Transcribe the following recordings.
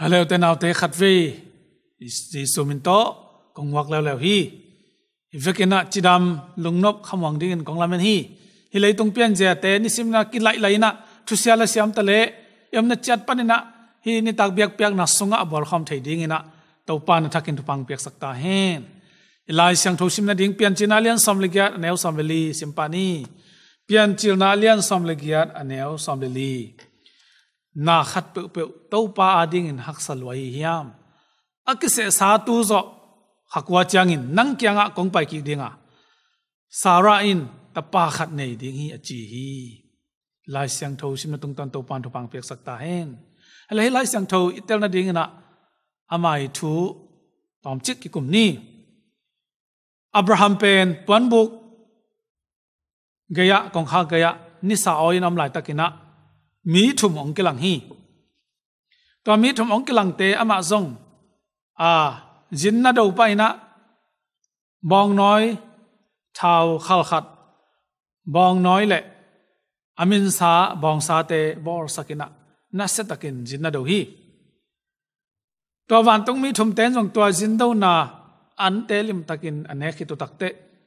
leo te nào te khát về Giêsu min to công work leo hi vekena chidam lungnop khamwang ding kong lamen hi leitung pian je te ni simna ki lai na thusiala siam tale yamna chat panina hi Nitak Biakpiakna sunga abol kham thei ding ina topan thakin tupang piak sakta hen ilai siang thosim na ding pian chinalian somlegiat aneu somveli simpani pian chilnalian somlegiat aneu somveli na khat pe topa ading in haksalwai hiam akise sa tu zo hakwa changin nang kyanga kongpai ki dinga sara in tapa khat nei ding hi achi hi lai siang tho sim na tung tan topan tupang piak sakta hen lai siang tho itel na ding na amai thu tom chik ki kum ni Abraham pen puan buk gaya kong kha gaya ni sa oin am lai takina mi thum ong kilang hi to mi thum ong kilang te ama zong jin na do pai na bong nói thao khal khat bong nói le amin sa bong sa te bor sakina na se takin jin na do hi to van tung mi thum ten jong to jin do na an te lim takin ane khitu takte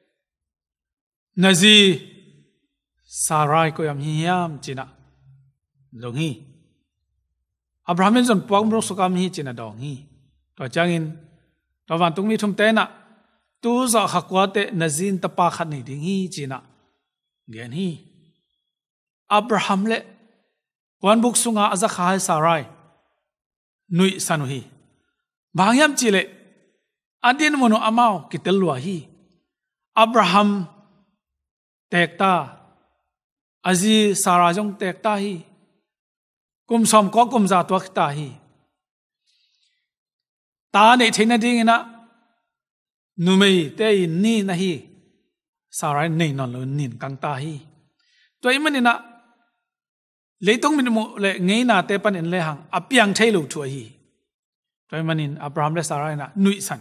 nazi sarai ko yam hiam china dong hi Abraham jon pong bro sukam hi china dong hi to changin to van tung mi thum te na tu za khakwa te nazin tapa khat ni ding hi china gen hi Abraham le wan buk sunga aza khai sarai nui sanu hi bangyam chile adin mono amao kitelwa hi Abraham tekta azi sara jong tekta hi kum som ko kum za to khta hi ta nei theina ding ina numei te ni na hi sara nei non lo nin kang ta hi to imanina leitung min mo le ngei na te pan in le hang apiang thailu thu hi to imanin Abraham le sara na nui san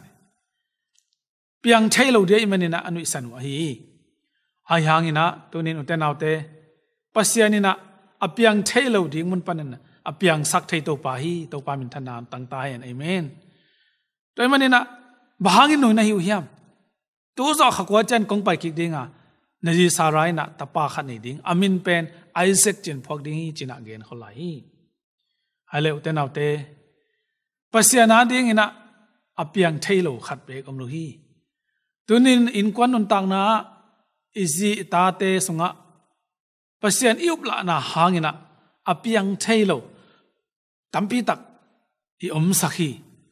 piang thailu de imanina anui san wa hi ai hangina tunin utenaute pasianina apiang thailu ding mun panan apiang sak thai to pa hi to pa min thanam tang ta hen amen to imanina bahangin noi na hi hiam tu zo khakwa chan kong pai ki dinga naji sarai na tapa khat ni ding amin pen Isaac chin phok ding hi china gen kholai hale utenaute pasiana ding ina apiang thailu khat be kom lu hi tunin Innkuan nun tang na izi ta te sunga pasian iup la na hangina apiang thailo tampi tak i sakhi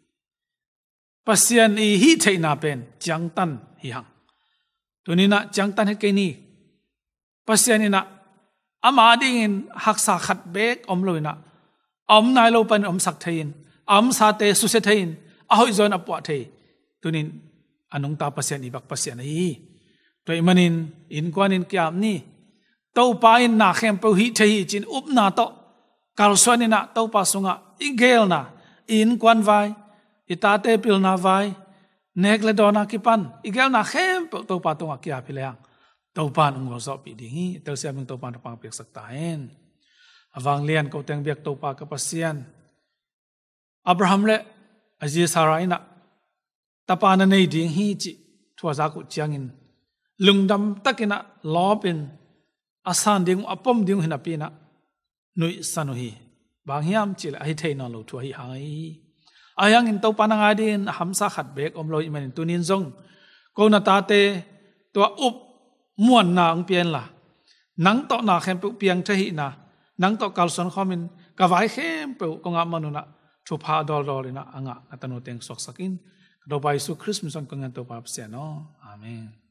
pasian i hi theina pen changtan hi hang tunina changtan he ke ni pasianina ama ding in haksa khat bek loina nai lo pan sak thein sa te su se thein a hoi zon apwa thei tunin anung ta pasian ibak pasian hi to imanin Innkuan in kyam ni to pa in na khem po hi thei chin up na to kalswanina to pa sunga igel na Innkuan vai itate pil na vai nekle dona kipan igel na khem po to pa to kya philang to pa ung zo pi ding hi tel sia ming to pa pang pek sakta hen awang lian ko teng biak to pa ka pasian Abraham le aji sarai na tapana nei ding hi chi thua za ku chiangin lungdam takina lopin asan ding apom ding hina pina nui sanu hi banghiam chil ai theina lo thu hi hai ayang in to pananga din hamsa khat bek loi man tunin zong ko na ta te to up muan na ang pian la nang to na khem pu piang thahi na nang to kalson khomin ka vai khem pu ko nga manuna thu pha dol dolina anga atanu teng sok sakin do bai su Christmas on ko ngan to pa se no amen.